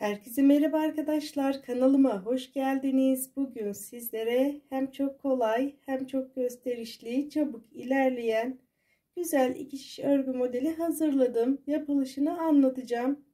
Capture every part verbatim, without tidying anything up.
Herkese merhaba arkadaşlar, kanalıma hoş geldiniz. Bugün sizlere hem çok kolay hem çok gösterişli, çabuk ilerleyen güzel iki şiş örgü modeli hazırladım. Yapılışını anlatacağım.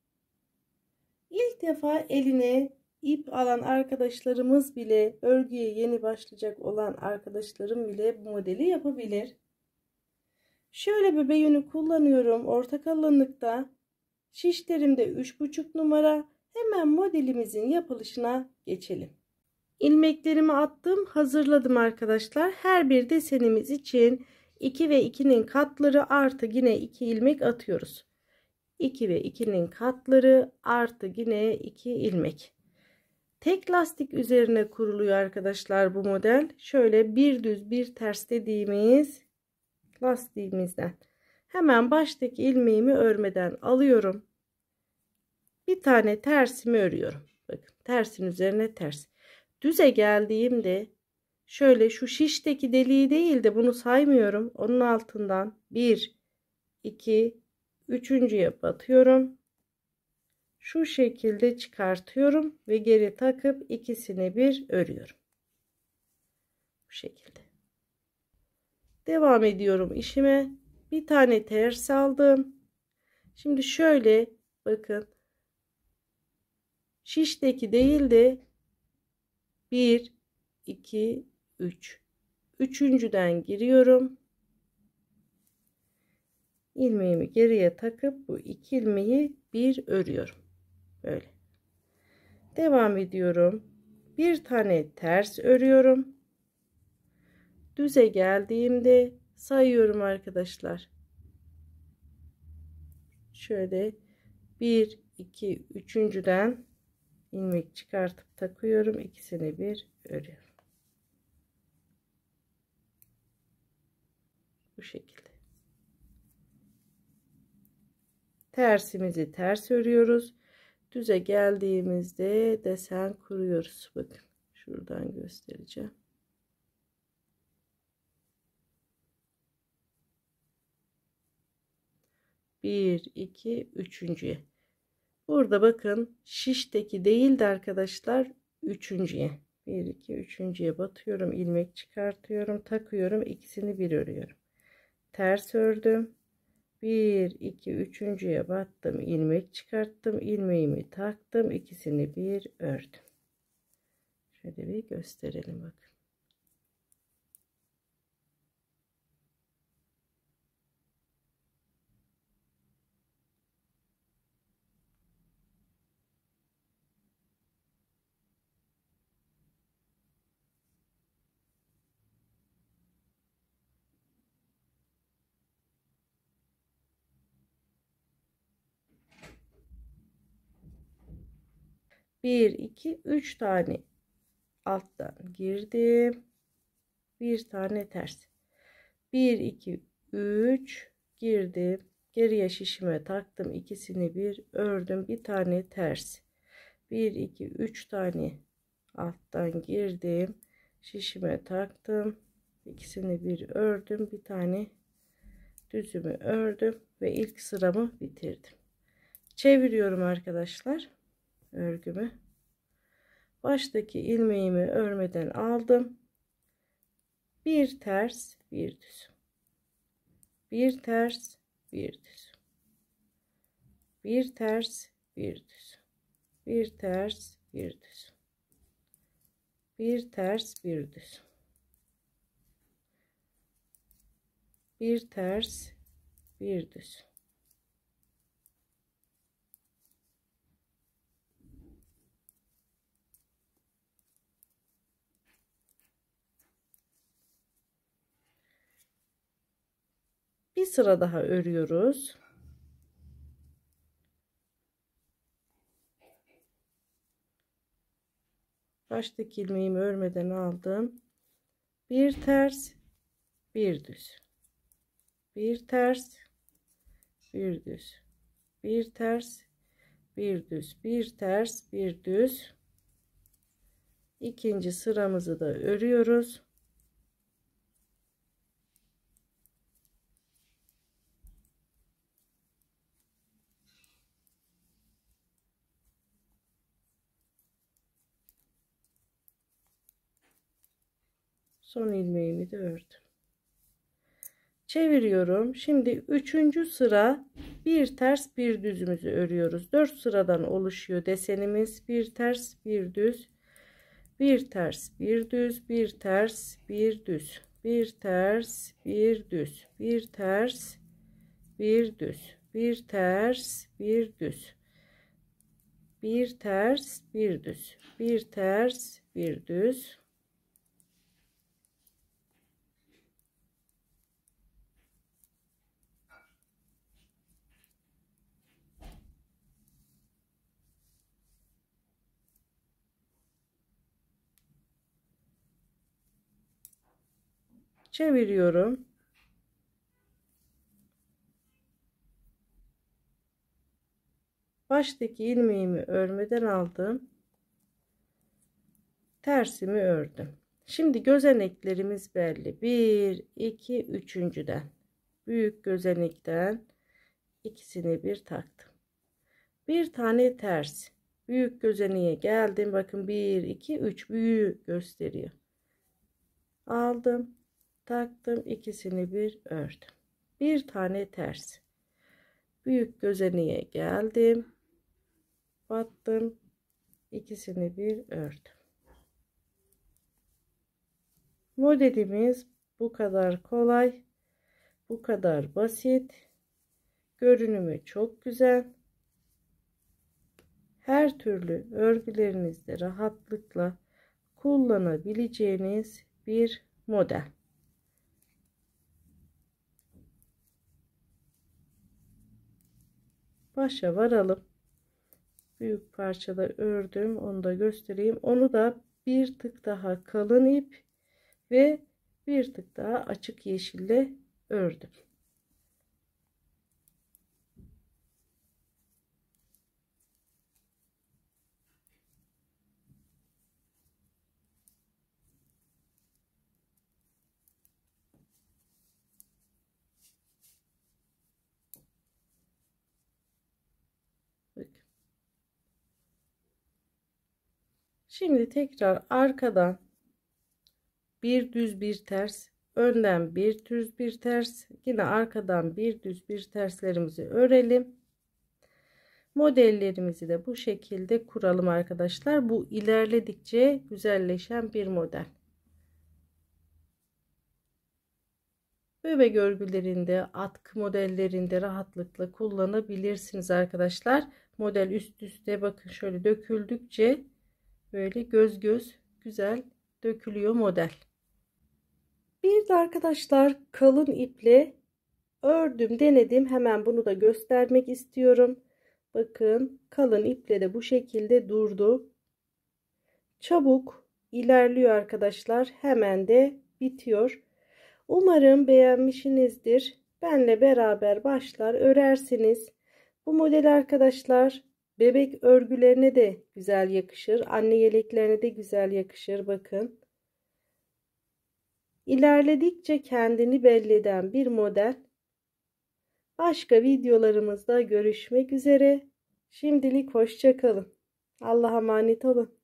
İlk defa eline ip alan arkadaşlarımız bile, örgüye yeni başlayacak olan arkadaşlarım bile bu modeli yapabilir. Şöyle bebe yünü kullanıyorum orta kalınlıkta. Şişlerimde üç buçuk numara. Hemen modelimizin yapılışına geçelim. İlmeklerimi attım, hazırladım arkadaşlar. Her bir desenimiz için iki ve ikinin katları artı yine iki ilmek atıyoruz. iki ve ikinin katları artı yine iki ilmek. Tek lastik üzerine kuruluyor arkadaşlar bu model. Şöyle bir düz bir ters dediğimiz lastiğimizden hemen baştaki ilmeğimi örmeden alıyorum. Bir tane tersimi örüyorum. Bakın tersin üzerine ters. Düze geldiğimde şöyle şu şişteki deliği değil de bunu saymıyorum. Onun altından bir, iki, üçüncüye batıyorum. Şu şekilde çıkartıyorum ve geri takıp ikisini bir örüyorum. Bu şekilde. Devam ediyorum işime. Bir tane ters aldım. Şimdi şöyle bakın. Şişteki değil de bir, iki, üç. Üçüncüden giriyorum. İlmeğimi geriye takıp bu iki ilmeği bir örüyorum. Böyle. Devam ediyorum. Bir tane ters örüyorum. Düze geldiğimde sayıyorum arkadaşlar. Şöyle bir, iki, üçüncüden ilmek çıkartıp takıyorum. İkisini bir örüyorum. Bu şekilde. Tersimizi ters örüyoruz. Düze geldiğimizde desen kuruyoruz. Bakın şuradan göstereceğim. bir, iki, üçüncüye. Burada bakın şişteki değil de arkadaşlar üçüncüye. bir, iki, üçüncüye batıyorum. İlmek çıkartıyorum. Takıyorum. İkisini bir örüyorum. Ters ördüm. bir, iki, üçüncüye battım. İlmek çıkarttım. İlmeğimi taktım. İkisini bir ördüm. Şöyle bir gösterelim bakın. bir, iki, üç tane alttan girdim. Bir tane ters. bir, iki, üç girdim. Geriye şişime taktım. İkisini bir ördüm. Bir tane ters. bir, iki, üç tane alttan girdim. Şişime taktım. İkisini bir ördüm. Bir tane düzümü ördüm ve ilk sıramı bitirdim. Çeviriyorum arkadaşlar örgümü. Baştaki ilmeğimi örmeden aldım. Bir ters, bir düz. Bir ters, bir düz. Bir ters, bir düz. Bir ters, bir düz. Bir ters, bir düz. Bir ters, bir düz. Bir sıra daha örüyoruz. Baştaki ilmeğimi örmeden aldım. Bir ters, bir düz. Bir ters, bir düz. Bir ters, bir düz. Bir ters, bir düz. İkinci sıramızı da örüyoruz. Son ilmeğimi de ördüm. Çeviriyorum. Şimdi üçüncü sıra bir ters bir düzümüzü örüyoruz. dört sıradan oluşuyor desenimiz. Bir ters bir düz, bir ters bir düz, bir ters bir düz, bir ters bir düz, bir ters bir düz, bir ters bir düz, bir ters bir düz, bir ters bir düz. Çeviriyorum. Baştaki ilmeğimi örmeden aldım. Tersimi ördüm. Şimdi gözeneklerimiz belli. bir, iki, üçüncüden. Büyük gözenekten ikisini bir taktım. Bir tane ters. Büyük gözeneğe geldim. Bakın bir, iki, üç büyüğü gösteriyor. Aldım. Taktım. İkisini bir ördüm. Bir tane ters. Büyük gözeneğe geldim. Battım. İkisini bir ördüm. Modelimiz bu kadar kolay, bu kadar basit, görünümü çok güzel. Her türlü örgülerinizde rahatlıkla kullanabileceğiniz bir model. Başa varalım. Büyük parçada ördüm, onu da göstereyim. Onu da bir tık daha kalın ip ve bir tık daha açık yeşille ördüm. Bakın. Şimdi tekrar arkadan bir düz bir ters, önden bir düz bir ters, yine arkadan bir düz bir terslerimizi örelim. Modellerimizi de bu şekilde kuralım arkadaşlar. Bu ilerledikçe güzelleşen bir model. Bebek örgülerinde, atkı modellerinde rahatlıkla kullanabilirsiniz arkadaşlar. Model üst üste bakın şöyle döküldükçe böyle göz göz güzel dökülüyor model. Bir de arkadaşlar kalın iple ördüm, denedim. Hemen bunu da göstermek istiyorum. Bakın kalın iple de bu şekilde durdu. Çabuk ilerliyor arkadaşlar. Hemen de bitiyor. Umarım beğenmişsinizdir. Benle beraber başlar örersiniz. Bu model arkadaşlar bebek örgülerine de güzel yakışır. Anne yeleklerine de güzel yakışır. Bakın. İlerledikçe kendini belli eden bir model. Başka videolarımızda görüşmek üzere. Şimdilik hoşça kalın. Allah'a emanet olun.